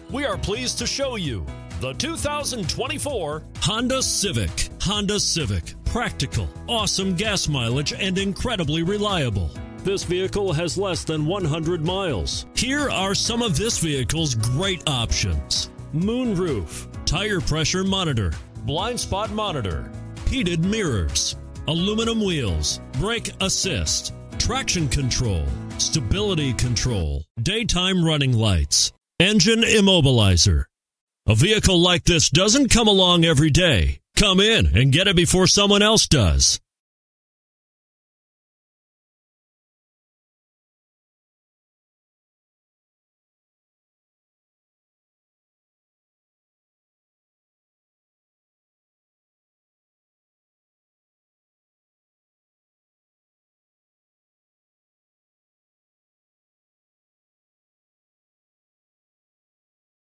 We are pleased to show you the 2024 Honda Civic. Honda Civic. Practical, awesome gas mileage, and incredibly reliable. This vehicle has less than 100 miles. Here are some of this vehicle's great options: moonroof, tire pressure monitor, blind spot monitor, heated mirrors, aluminum wheels, brake assist, traction control, stability control, daytime running lights, engine immobilizer. A vehicle like this doesn't come along every day. Come in and get it before someone else does.